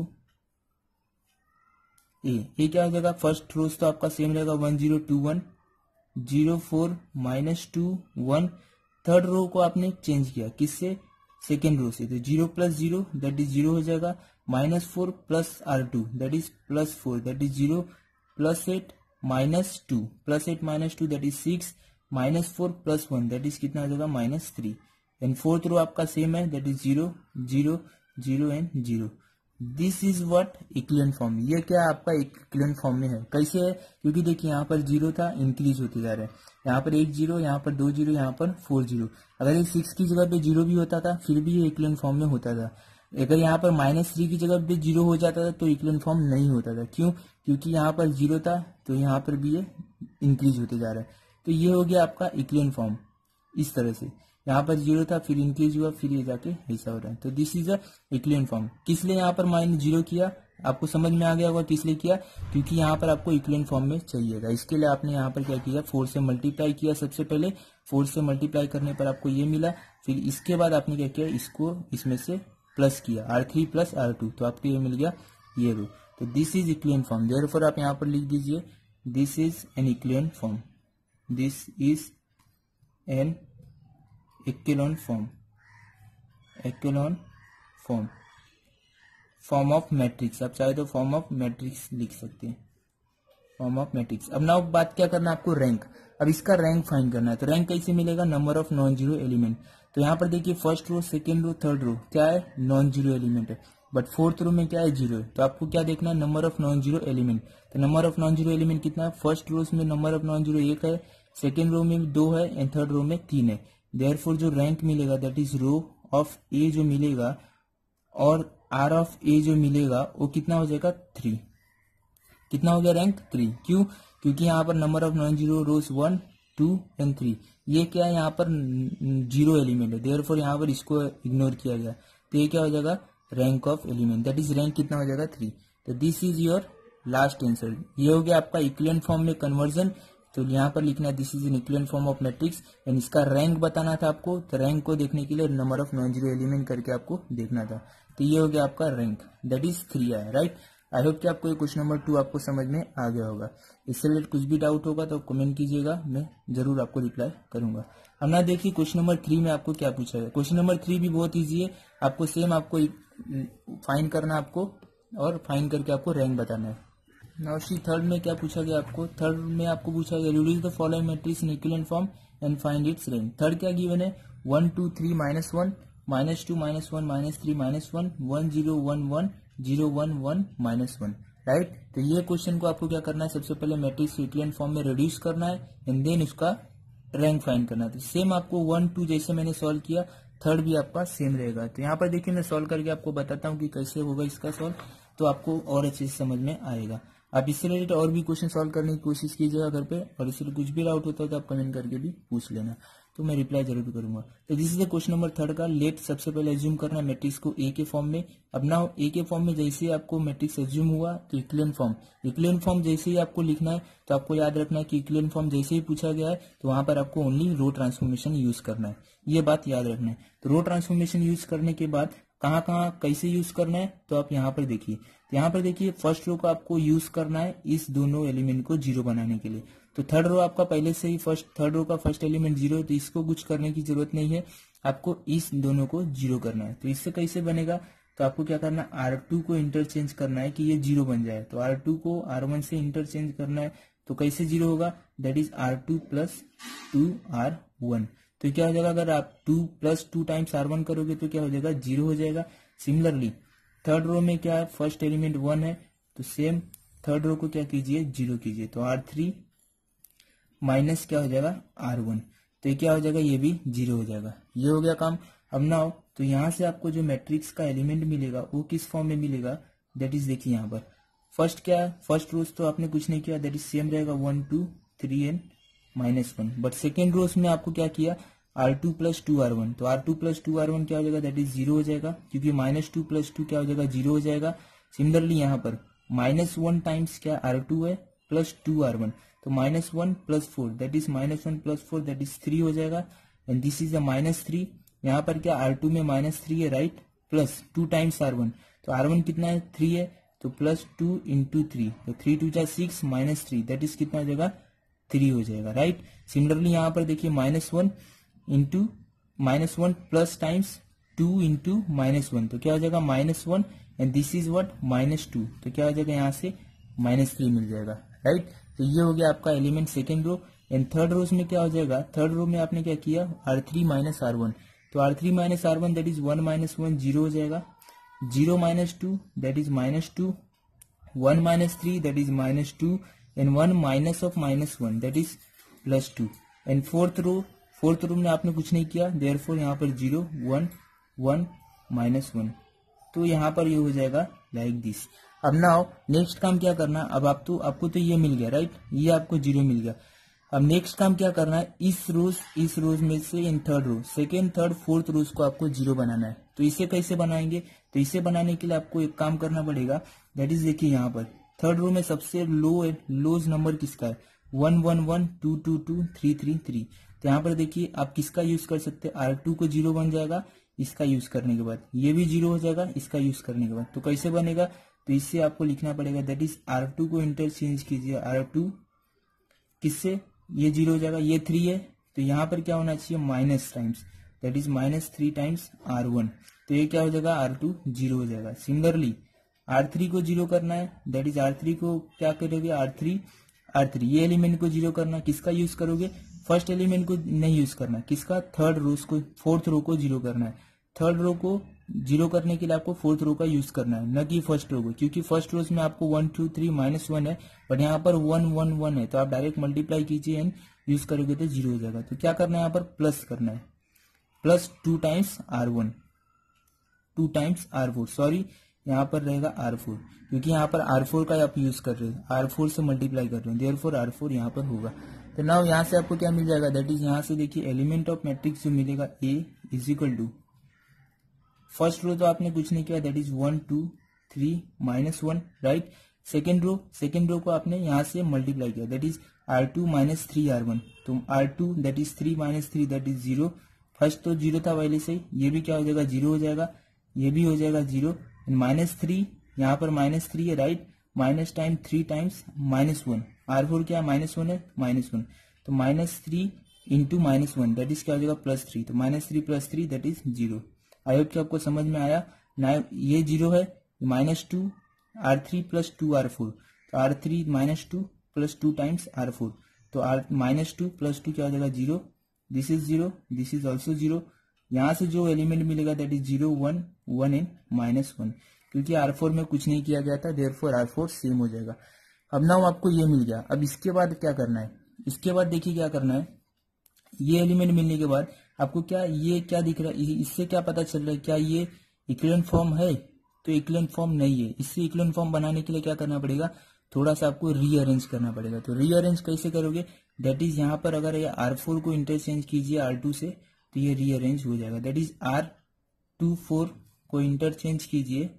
ये क्या हो जाएगा, फर्स्ट रोज तो आपका सेम रहेगा 1 0 2 1 0 4 -2 1। थर्ड रो को आपने चेंज किया किससे, सेकेंड रो से, तो 0 + 0 दैट इज 0 हो जाएगा, -4 + R2 that is +4 that is 0 +8 -2 +8 -2 that is 6 -4 + 1 that is कितना हो जाएगा -3 एंड फोर्थ रो आपका सेम है that is 0 0 0 and 0। This is what equivalent form. ये क्या आपका इक्विवेलेंट फॉर्म में है, कैसे है, क्योंकि देखिए यहाँ पर 0 था, इंक्रीज होते जा रहे हैं, यहाँ पर 1 0, यहाँ पर 2 0, यहाँ पर 4 0। अगर ये 6 की जगह पे 0 भी होता था फिर भी ये इक्विवेलेंट फॉर्म में होता था। अगर यहाँ पर -3 की जगह पे 0 हो जाता था तो इक्विवेलेंट फॉर्म नहीं होता था, क्यों, क्योंकि यहाँ पर 0 था तो यहाँ पर भी ये इंक्रीज होते जा रहा है। तो ये हो गया आपका इक्विवेलेंट फॉर्म, इस तरह से यहाँ पर 0 था फिर इंक्रीज हुआ फिर ये जाके ऐसा हो रहा है। तो this is a equivalent form. किस लिए यहाँ पर -0 किया, आपको समझ में आ गया होगा किस लिए किया, क्योंकि यहाँ पर आपको इक्विवेलेंट फॉर्म में चाहिएगा। इसके लिए आपने यहाँ पर क्या किया, 4 से मल्टीप्लाई किया, सबसे पहले 4 से मल्टीप्लाई करने पर आपको ये मिला, फिर इसके बाद आपने क्या किया, इसको इसमें से प्लस किया R3 + R2 तो आपको ये मिल गया ये रो। तो this is equivalent form, therefore आप यहाँ पर लिख दीजिए this is an equivalent form, this is an echelon form of matrix. आप चाहे तो फॉर्म ऑफ मैट्रिक्स लिख सकते हैं, फॉर्म ऑफ मैट्रिक्स। अब नाउ बात क्या करना है आपको, रैंक। अब इसका रैंक फाइंड करना है, तो रैंक कैसे मिलेगा, number of non zero element. तो यहाँ पर देखिए first row, second row, third row क्या है, नॉन जीरो एलिमेंट है, बट फोर्थ रो में क्या है, 0 है। तो आपको क्या देखना है, number of non zero element. तो number of non zero element कितना है, फर्स्ट रोज में नंबर ऑफ नॉन जीरो 1 है, सेकेंड रो में 2 है एंड थर्ड रो में 3 है। देयरफॉर जो रैंक मिलेगा that is row of A जो मिलेगा और आर ऑफ ए जो मिलेगा वो कितना हो जाएगा 3। कितना हो गया रैंक 3, क्यों, क्योंकि यहाँ पर number of non zero rows 1 2 and 3, ये क्या है यहाँ पर 0 एलिमेंट है, देयरफॉर यहाँ पर इसको इग्नोर किया गया। तो ये क्या हो जाएगा, rank of element, that is rank कितना हो जाएगा 3। तो this is your last answer. ये हो गया आपका इक्विवेलेंट फॉर्म में कन्वर्जन। तो यहाँ पर लिखना this is an equivalent form of matrix and इसका रैंक बताना था आपको। तो रैंक को देखने के लिए number of non zero element करके आपको देखना था। तो ये हो गया आपका रैंक, दैट इज 3 आया, राइट। आई होप कि आपको ये क्वेश्चन नंबर 2 आपको समझ में आ गया होगा। इससे रिलेटेड कुछ भी डाउट होगा तो कमेंट कीजिएगा, मैं जरूर आपको रिप्लाई करूंगा। अब ना देखिए क्वेश्चन नंबर 3 में आपको क्या पूछा है। क्वेश्चन नंबर 3 भी बहुत ईजी है, आपको सेम आपको फाइंड करना आपको और फाइंड करके आपको रैंक बताना है। नाउ सी थर्ड में क्या पूछा गया आपको, थर्ड में आपको पूछा गया reduce the following matrix in equivalent form and find its rank. Third क्या गिवन है, 1 2 3 -1 -2 -1 -3 -1 1 0 1 1 0 1 1 -1, राइट। तो ये क्वेश्चन को आपको क्या करना है, सबसे पहले मैट्रिक्स यूक्लिडियन फॉर्म में रिड्यूस करना है एंड देन उसका रैंक फाइंड करना है। तो सेम आपको 1 2 जैसे मैंने सॉल्व किया, थर्ड भी आपका सेम रहेगा। तो यहाँ पर देखिए मैं सॉल्व करके आपको बताता हूँ कि कैसे होगा इसका सॉल्व, तो आपको और अच्छे से समझ में आएगा। आप इससे रिलेटेड और भी क्वेश्चन सॉल्व करने की कोशिश कीजिएगा घर पे, और इससे कुछ भी डाउट होता है तो आप कमेंट करके भी पूछ लेना, तो मैं रिप्लाई जरूर करूंगा। तो this is the question number third का। लेट सबसे पहले एज्यूम करना है मैट्रिक्स को ए के फॉर्म में। अब ना ए के फॉर्म में जैसे ही आपको मैट्रिक्स एज्यूम हुआ तो इक्विलिब्रियम फॉर्म जैसे ही आपको लिखना है, तो आपको याद रखना है कि इक्विलिब्रियम फॉर्म जैसे ही पूछा गया है तो वहां पर आपको ओनली रो ट्रांसफॉर्मेशन यूज करना है, ये बात याद रखना है। तो रो ट्रांसफॉर्मेशन यूज करने के बाद कहाँ कहाँ कैसे यूज करना है, तो आप यहाँ पर देखिए। तो यहाँ पर देखिए फर्स्ट रो को आपको यूज करना है इस दोनों एलिमेंट को जीरो बनाने के लिए। तो थर्ड रो आपका पहले से ही थर्ड रो का फर्स्ट एलिमेंट जीरो है, तो इसको कुछ करने की जरूरत नहीं है, आपको इस दोनों को जीरो करना है। तो इससे कैसे बनेगा, तो आपको क्या करना है, R2 को इंटरचेंज करना है कि ये जीरो बन जाए। तो R2 को R1 से इंटरचेंज करना है, तो कैसे जीरो होगा, that is R2 plus 2R1। तो क्या हो जाएगा, अगर आप 2 प्लस 2 टाइम्स R1 करोगे तो क्या हो जाएगा, जीरो हो जाएगा। सिमिलरली थर्ड रो में क्या है, फर्स्ट एलिमेंट 1 है, तो सेम थर्ड रो को क्या कीजिए, जीरो कीजिए। तो R3 माइनस क्या हो जाएगा, R1, तो ये क्या हो जाएगा, ये भी जीरो हो जाएगा। ये हो गया काम। अब नाउ तो यहां से आपको जो मैट्रिक्स का एलिमेंट मिलेगा वो किस फॉर्म में मिलेगा, दैट इज देखिए यहाँ पर फर्स्ट क्या है, फर्स्ट रोज तो आपने कुछ नहीं किया, दैट इज सेम रहेगा 1 2 3 एंड -1। बट सेकेंड रोज में आपको क्या किया, R2 प्लस 2R1, तो R2 प्लस 2R1 क्या हो जाएगा, दैट इज जीरो हो जाएगा, क्योंकि -2 प्लस 2 क्या हो जाएगा, जीरो हो जाएगा। सिमिलरली यहाँ पर -1 टाइम्स क्या R2 है प्लस 2R1, तो -1 plus 4 that is -1 plus 4 that is 3 हो जाएगा, एंड दिस इज अ -3। यहाँ पर क्या R2 में -3 है, राइट, प्लस 2 टाइम्स R1, तो R1 कितना है, 3 है, तो प्लस 2 इंटू 3, तो 3 2 6 -3 दैट इज कितना हो जाएगा, 3 हो जाएगा, राइट। सिमिलरली यहाँ पर देखिए -1 इंटू -1 प्लस टाइम्स 2 इंटू -1, तो क्या हो जाएगा -1, एंड दिस इज व्हाट -2, तो क्या हो जाएगा, यहाँ से -3 मिल जाएगा, राइट। तो ये हो गया आपका element second row. And third rows में क्या हो जाएगा, थर्ड रो में आपने क्या किया, R3 माइनस R1, तो R3 minus R1 that is 1 -1 zero हो जाएगा, 0 -2 that is -2, 1 -3 that is -2, and 1 minus of -1 that is +2। And fourth row में आपने कुछ नहीं किया, देयरफॉर यहाँ पर 0 1 1 -1, तो यहाँ पर ये हो जाएगा लाइक दिस। अब नाउ नेक्स्ट काम क्या करना, अब आपको तो ये मिल गया, राइट, ये आपको 0 मिल गया। अब नेक्स्ट काम क्या करना है, इस रोज में से इन third row, second third fourth rows को आपको 0 बनाना है। तो इसे कैसे बनाएंगे, तो इसे बनाने के लिए आपको एक काम करना पड़ेगा, दैट इज देखिए यहाँ पर थर्ड रो में सबसे लोज नंबर किसका है, 1 1 1 2 2 2 3 3 3। तो यहाँ पर देखिए आप किसका यूज कर सकते हैं, R2 को 0 बन जाएगा इसका यूज करने के बाद, ये भी 0 हो जाएगा इसका यूज करने के बाद। तो कैसे बनेगा, तो इससे आपको लिखना पड़ेगा, दैट इज R2 को इंटरचेंज कीजिए, R2 किससे, ये 0 हो जाएगा, ये 3 है, तो यहाँ पर क्या होना चाहिए, minus times, that is -3 times R1, तो ये क्या हो जाएगा, R2 0 हो जाएगा। सिमिलरली R3 को 0 करना है, दैट इज R3 को क्या करोगे, R3 ये एलिमेंट को 0 करना, किसका यूज करोगे, फर्स्ट एलिमेंट को नहीं यूज करना, किसका, थर्ड रो को, फोर्थ रो को 0 करना है। थर्ड रो को 0 करने के लिए आपको फोर्थ रो का यूज करना है, न कि फर्स्ट रो को, क्योंकि फर्स्ट रोज में आपको 1 2 3 -1 है, बट यहाँ पर 1 1 1 है, तो आप डायरेक्ट मल्टीप्लाई कीजिए एंड यूज करोगे तो 0 हो जाएगा। तो क्या करना है, यहाँ पर प्लस करना है, plus 2 times R1 2 times R4, sorry यहाँ पर रहेगा R4, क्योंकि यहाँ पर R4 का आप यूज कर रहे हैं, R4 से मल्टीप्लाई कर रहे हैं, देयरफॉर R4 यहाँ पर होगा। तो नाउ यहाँ से आपको क्या मिल जाएगा, दैट इज यहाँ से देखिए एलिमेंट ऑफ मैट्रिक्स जो मिलेगा A is equal to, first row तो आपने कुछ नहीं किया, that is 1 2 3 -1, right. Second row को आपने यहाँ से मल्टीप्लाई किया, that is R2 minus 3R1, तो R2 that is 3 - 3 that is 0, first तो 0 था पहले से, ये भी क्या हो जाएगा, 0 हो जाएगा, ये भी हो जाएगा 0, -3 यहाँ पर -3 है, right, minus time 3 times -1, R4 क्या -1 है, -1, तो -3 इंटू -1 दैट इज क्या हो जाएगा, +3, तो -3 + 3 दैट इज 0। आई होप कि आपको समझ में आया ना, ये 0 है, -2 R3 + 2 R4, तो R3 -2 + 2 टाइम्स R4, तो -2 + 2 क्या हो जाएगा, 0, this is 0, this is also 0, यहाँ से जो एलिमेंट मिलेगा दैट इज 0 1 1 एंड -1, क्योंकि R4 में कुछ नहीं किया गया था, देयरफॉर R4 सेम हो जाएगा। अब नाउ आपको ये मिल गया। अब इसके बाद क्या करना है, इसके बाद देखिए क्या करना है। ये एलिमेंट मिलने के बाद आपको क्या ये क्या दिख रहा है, इससे क्या पता चल रहा है, क्या ये इक्विवेलेंट फॉर्म है? तो इक्विवेलेंट फॉर्म नहीं है। इससे इक्विवेलेंट फॉर्म बनाने के लिए क्या करना पड़ेगा, थोड़ा सा आपको रीअरेंज करना पड़ेगा। तो रीअरेंज कैसे करोगे, दैट इज यहाँ पर अगर ये R4 को इंटरचेंज कीजिए R2 से तो ये रीअरेंज हो जाएगा। दैट इज R24 को इंटरचेंज कीजिए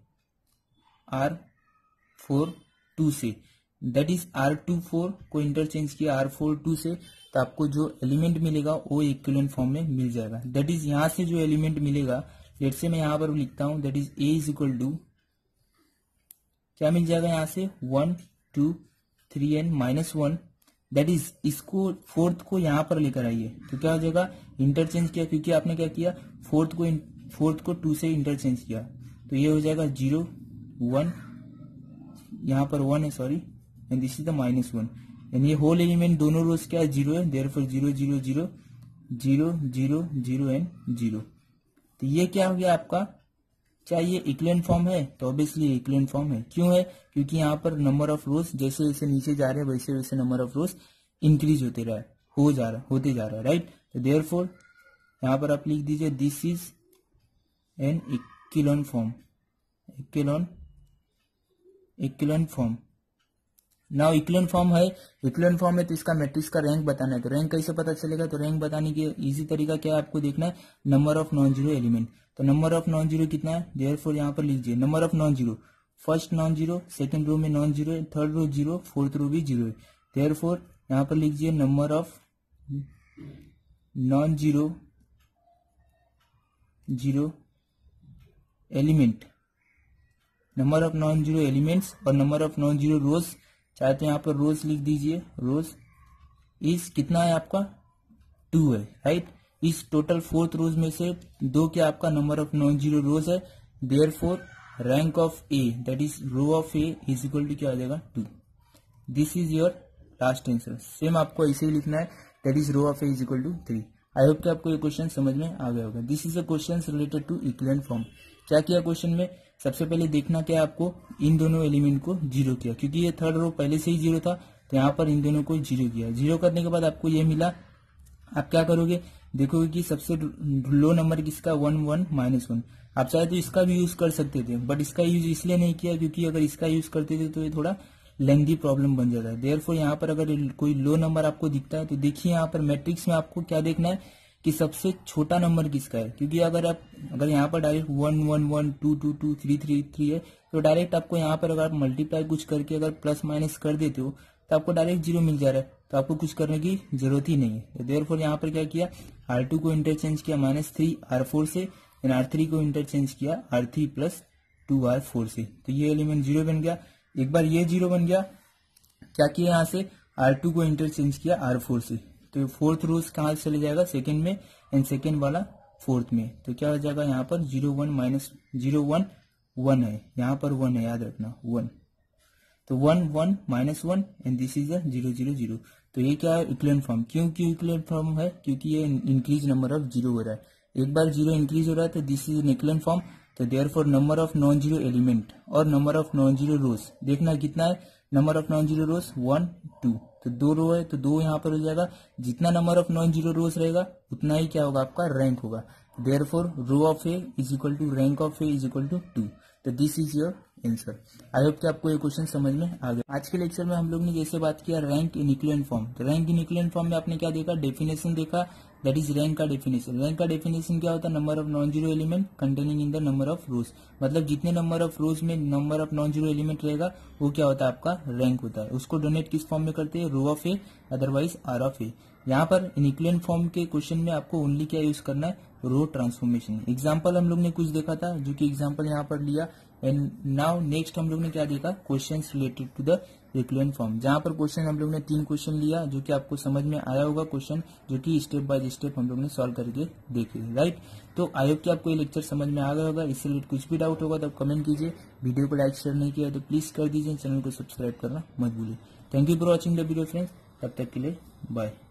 R42 से, दैट इज R24 को इंटरचेंज किया R42 से, तो आपको जो एलिमेंट मिलेगा वो इक्विवेलेंट फॉर्म में मिल जाएगा। दैट इज यहाँ से जो एलिमेंट मिलेगा, लेट से मैं यहाँ पर लिखता हूं, that is A is equal to क्या मिल जाएगा यहाँ से 1 2 3 एंड -1, दैट इज इसको फोर्थ को यहाँ पर लेकर आइए तो क्या हो जाएगा, इंटरचेंज किया, क्योंकि आपने क्या किया फोर्थ को 2 से इंटरचेंज किया, तो ये हो जाएगा 0 1, यहाँ पर 1 है sorry, and this is the -1, एंड ये होल एलिमेंट दोनों रोज क्या है 0 है, देयरफॉर 0 0 0 0 0 0 एंड 0। तो ये क्या हो गया आपका, क्या ये इक्विवेलेंट फॉर्म है? तो ऑब्वियसली इक्विवेलेंट फॉर्म है। क्यों है? क्योंकि यहाँ पर नंबर ऑफ रोज जैसे जैसे नीचे जा रहे हैं वैसे वैसे नंबर ऑफ रोज इंक्रीज होते जा रहा है, राइट। तो देयरफॉर यहाँ पर आप लिख दीजिए this is an equivalent form, equivalent form. Now equivalent form है तो इसका मैट्रिक्स का रैंक बताना है। तो रैंक कैसे पता चलेगा, तो रैंक बताने के इजी तरीका क्या है, आपको देखना है number of non zero element. तो नंबर ऑफ नॉन जीरो कितना है, देयरफॉर यहाँ पर लीजिए number of non zero, first non zero, second row में नॉन जीरो है, third row zero, fourth row भी जीरो है, देयरफॉर यहाँ पर लीजिए number of non zero element, number of non zero elements और number of non zero rows, चाहे तो यहाँ पर रोज लिख दीजिए, रोज इस कितना है आपका 2 है, राइट। इस टोटल फोर्थ रोज में से 2 क्या आपका number of non zero rows है, therefore rank of A that is row of A is equal to क्या आ जाएगा 2। This is your last answer. Same आपको ऐसे ही लिखना है, that is row of A is equal to 3। I hope कि आपको ये क्वेश्चन समझ में आ गया होगा। This is a question related to equivalent form. क्या किया क्वेश्चन में, सबसे पहले देखना क्या आपको, इन दोनों एलिमेंट को जीरो किया, क्योंकि ये थर्ड रो पहले से ही जीरो था, तो यहाँ पर इन दोनों को जीरो किया। जीरो करने के बाद आपको ये मिला, आप क्या करोगे, देखोगे कि सबसे लो नंबर किसका 1 1 -1। आप चाहे तो इसका भी यूज कर सकते थे, बट इसका यूज इसलिए नहीं किया क्योंकि अगर इसका यूज करते थे तो ये थोड़ा लेंथी प्रॉब्लम बन जाता है। देयरफॉर यहाँ पर अगर कोई लो नंबर आपको दिखता है तो देखिए यहाँ पर मैट्रिक्स में आपको क्या देखना है कि सबसे छोटा नंबर किसका है, क्योंकि अगर यहाँ पर डायरेक्ट 1 1 1 2 2 2 3 3 3 है तो डायरेक्ट आपको यहाँ पर अगर आप मल्टीप्लाई कुछ करके अगर प्लस माइनस कर देते हो तो आपको डायरेक्ट जीरो मिल जा रहा है, तो आपको कुछ करने की जरूरत ही नहीं है। तो देयरफॉर यहाँ पर क्या किया, R2 को इंटरचेंज किया -3 R4 से, एंड R3 को इंटरचेंज किया R3 + 2 R4 से, तो ये एलिमेंट जीरो बन गया। एक बार ये जीरो बन गया, क्या किया यहाँ से R2 को इंटरचेंज किया R4 से, तो फोर्थ रोज कहाँ से चले जाएगा, सेकंड में, एंड सेकंड वाला फोर्थ में, तो क्या हो जाएगा यहाँ पर 0 1 -0 1 1 है, यहाँ पर 1 है, याद रखना 1, तो 1 1 -1 एंड दिस इज 0 0 0। तो ये क्या है इक्विवेलेंट फॉर्म। क्यों इक्विवेलेंट फॉर्म है, क्योंकि ये इंक्रीज नंबर ऑफ जीरो हो रहा है, एक बार जीरो इंक्रीज हो रहा है तो this is an equivalent form. तो therefore number of non zero element और number of non zero rows देखना कितना है, number of non zero rows 1 2, तो 2 रो है तो 2 यहाँ पर हो जाएगा, जितना number of non zero rows रहेगा उतना ही क्या होगा आपका रैंक होगा। Therefore row of A is equal to rank of A is equal to 2। तो this is your answer. I hope कि आपको ये क्वेश्चन समझ में आ गया। आज के लेक्चर में हम लोग ने जैसे बात किया रैंक इन इक्विवेलेंट फॉर्म, तो रैंक इन इक्विवेलेंट फॉर्म में आपने क्या देखा, डेफिनेशन देखा, दैट इज रैंक का डेफिनेशन। रैंक का डेफिनेशन क्या होता है, number of non zero element containing in the number of rows, मतलब जितने नंबर ऑफ रोज में number of non zero element रहेगा वो क्या होता है आपका रैंक होता है। उसको डोनेट किस फॉर्म में करते हैं, row of A otherwise R of A. यहाँ पर इन इक्विवेलेंट फॉर्म के क्वेश्चन में आपको ओनली क्या यूज करना है, रो ट्रांसफॉर्मेशन। एग्जाम्पल हम लोग ने कुछ देखा था जो कि एग्जाम्पल यहाँ पर लिया, एंड नाउ नेक्स्ट हम लोग ने क्या देखा, questions related to the equivalent form, जहां पर क्वेश्चन हम लोग ने 3 क्वेश्चन लिया जो कि आपको समझ में आया होगा, क्वेश्चन जो कि स्टेप बाय स्टेप हम लोग ने सॉल्व करके देखे, राइट। तो आई होप कि आपको ये लेक्चर समझ में आ गया होगा। इससे रिलेटेड कुछ भी डाउट होगा तो कमेंट कीजिए, वीडियो को लाइक शेयर नहीं किया तो प्लीज कर दीजिए, चैनल को सब्सक्राइब करना मत भूलिए। Thank you for watching the video friends, तब तक के लिए बाय।